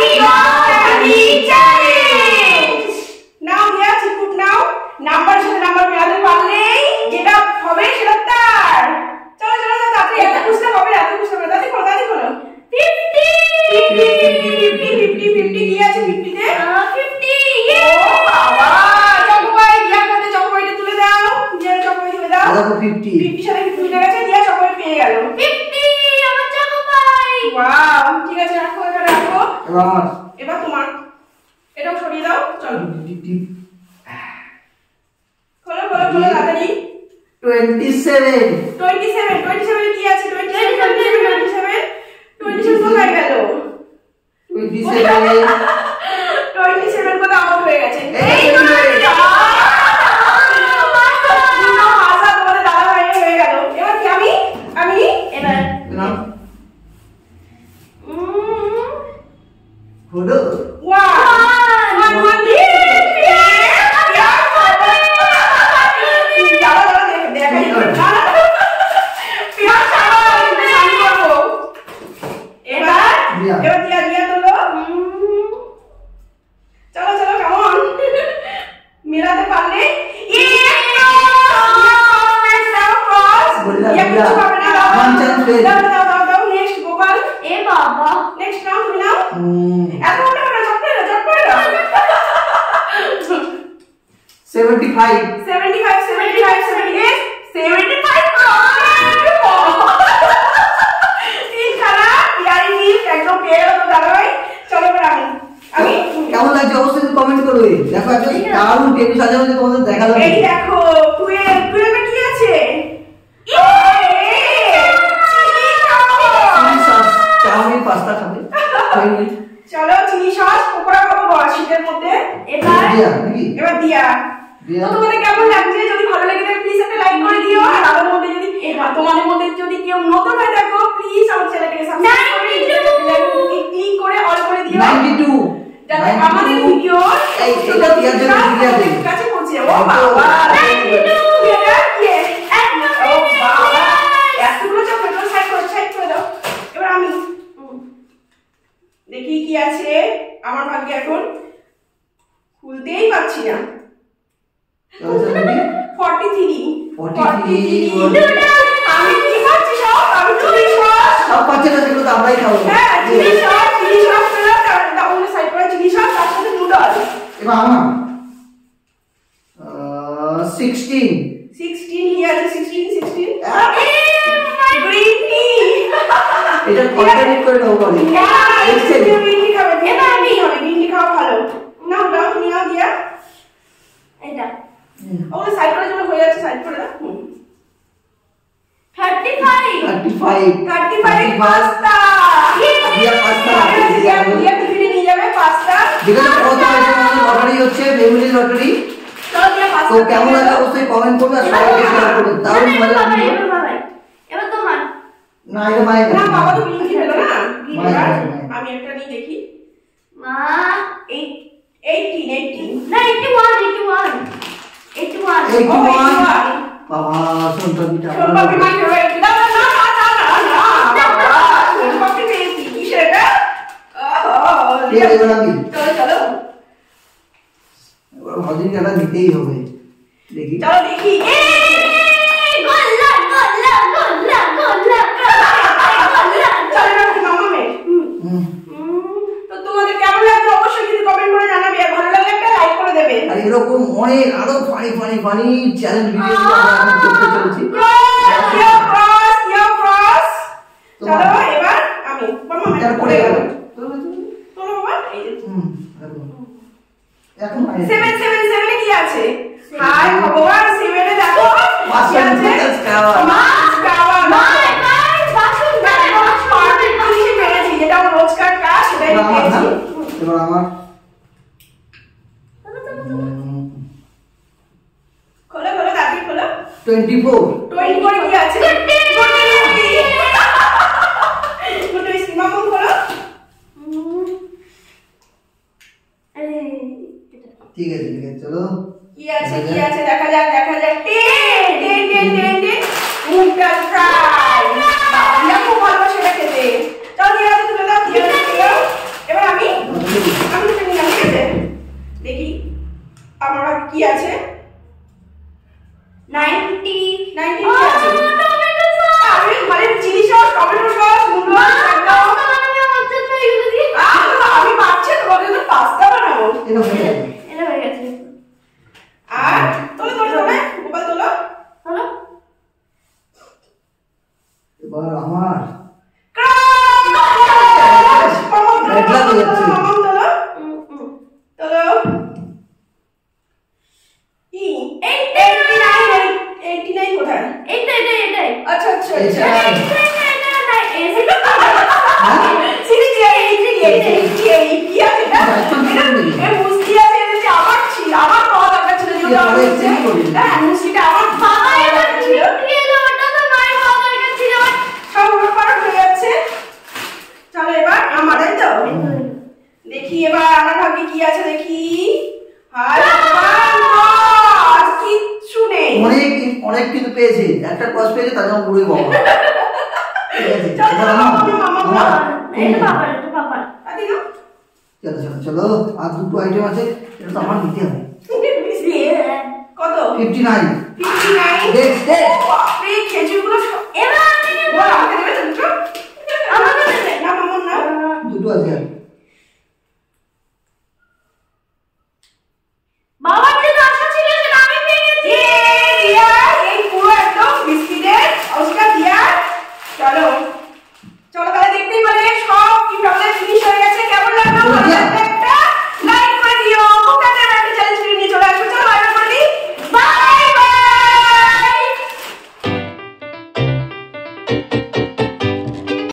নাও দিয়া চিকুট নাও, নাম্বার সাথে নাম্বার মেলাতে পারলেই যেটা হবে সেটা তার। চলো চলো তাড়াতাড়ি, এত খুশি হবে, এত খুশি হবে, তাড়াতাড়ি করো, তাড়াতাড়ি করো। 50 কি আছে 50 তে? 50। ও বাবা, চকোপাই দিয়া কাছে চকোপাইটা তুলে দাও, দিয়া চকোপাই তুলে দাও। দেখো 50 সাথে 50 মিলে গেছে, দিয়া চকোপাই পেয়ে গেল। 50 আমার চকোপাই। ওয়াও, ঠিক আছে রাখো, এটা রাখো। এবার তোমার এটাও সরিয়ে দাও। চলো খোলো খোলো খোলো তাড়াতাড়ি। 27 কি আছে? 27 কোথায় গেল? 27 কোথায় আউট হয়ে গেছে? এই তো আশা তোমাদের দাদা ভাই হয়ে গেল। এবার কি আমি এবার হলো মেলাতে পারলে নেক্সট গোপাল। এ বাবা নেক্সট নাও, তুমি নাও। এত ওটা না, চট করে দাও। 75 একদম পেয়ে গেল দাদা ভাই। চলো এবার আমি কেমন লাগছে অবশ্যই কমেন্ট করবে। দেখো একদম দারুণ টেবিল সাজানো যে তোমাদের দেখালাম। এই দেখো 12 কি আছে? চাউমিন পাস্তা খাবে। চলো চিলি সস পকোড়া খাবো শীতের মধ্যে। এবার দিয়া তো তোমাদের কেমন লাগছে? যদি ভালো লাগে তাহলে প্লিজ একটা লাইক করে দিও। আর আমাদের মধ্যে যদি তোমাদের মধ্যে যদি কেউ নতুন হয়ে থাকো প্লিজ আমার চ্যানেলটাকে সাবস্ক্রাইব করে ক্লিক করে অল করে দিও 92 যাতে আমাদের ভিডিও এই এটা দিয়ার জন্য ভিডিওতে কাছে পৌঁছে যায়। ও বাবা 92 এটা কি? ও বাবা এতগুলো চকলেট সাইড করে দাও। এবার আমি দেখি কি আছে আমার ভাগ্যে। এখন খুলতেই পারছি না। 43 আমি কি খাচ্ছি সব? আমি চিলি সস সব পাচ্ছে না, সেগুলো তো আমরাই খাবো। হ্যাঁ চিলি সস করে তাহলে সাইড করে চিলি সস তার সাথে নুডলস। এবার আমার 16 কি আছে? 16 গ্রিন টি। এটা কন্টিনিউ করে দাও বলি। গ্রিন টি খাবে? এটা আমি হবে গ্রিন টি খাওয়া ভালো। নাও তুমি নাও দিয়া এটা ওরে সাইড করে যখন হয়ে যাচ্ছে সাইড করে দাও। 35 পাস্তা। দিয়া পাস্তা দিয়া টিফিনে নিয়ে যাবে পাস্তা। যেটা কত আছে আমাদের লটারি হচ্ছে, ফ্যামিলি লটারি। চলো দিয়া পাস্তা। তো কেমন লাগে অবশ্যই কমেন্ট করবে আর সবাইকে শেয়ার করবে। দারুণ মজা লাগবে। এবার তোমার না এটা মাই না বাবা তো গ্রিন টি হলো না। আমি একটা নিয়ে দেখি। মা 18 না 81 বাবা সোনপাপিটা সোনপাপি মাই ফেভারিট। না সোনপাপি পেয়েছি। কি সেটা? চলো এবার হদিন কাটা নিতেই হবে। দেখি চলো দেখি। তো তোমাদের কেমন লাগছে অবশ্যই কিন্তু কমেন্ট করে জানাবে। আর ভালো লাগলে একটা লাইক করে দেবে। আর এরকম অনেক আরো ফানি চ্যালেঞ্জ ভিডিও আমরা করতে চলেছি। চলো এবার আমি এটা পড়ে গেল। চলো বাবা এই যে এখন 7 কি আছে? হাই ভগবান 7 এ দেখো কি আছে? মাছ খাওয়া। বাসন পারফেক্ট জিনিস পেয়েছি, যেটা আমার রোজকার কাজ সেটাই পেয়েছি। এবার আমার খোলো তাড়াতাড়ি খোলো। 24 কি আছে? গুড মামু খোলো। ঠিক আছে চলো। কি আছে দেখা যাক 10 মুগডাল ফ্রাই। বাবা খুব ভালো সেটা খেতে। চল দিয়ে তুলে দাও। এবার আমি এটা হয়ে গেছে। এটা হয়ে গেছে। আর তোলো তোলো তোলো গোপাল তোলো হলো? এবার আমার মামা তোলো তোলো তোলো কি 89 কোথায়? এটাই। আচ্ছা আচ্ছা এই আচ্ছা চাই। কি আছে এটা? এ মুসকি আছে, এটা যে আমার ছিল, আমার পাওয়া দরকার ছিল, যেটা আমার হচ্ছে। হ্যাঁ, মুসকিটা আমার বাবা এটা ছুটি এলো, ওটা তো মায়ের বাবা দরকার ছিল। সব উলটপালট হয়ে যাচ্ছে। চলো এবার আমার, তাই তো? দেখি এবার আমার ভাগ্যে কি আছে দেখি। হায় ভগবান, বাস, কিচ্ছু নেই। অনেক কিন্তু পেয়েছে, একটা ক্রস পেয়েছে তার জন্য পুরোই বাবা। ঠিক আছে, চলো, এবার চলো, আমার। মামা, আমার। এটা বাবার। আদি না? চলো চলো চলো, আর দুটো আইটেম আছে, এটা তো আমার নিতে হবে। কত? 59। 59? দেখ দেখ। বাপরে, খেজুরগুলো সব- এবার আমি নেব। বাহ, আমাকে দেবে তো দুটো? আমাকে দেবে। না, মামা না। দুটো আছে আর।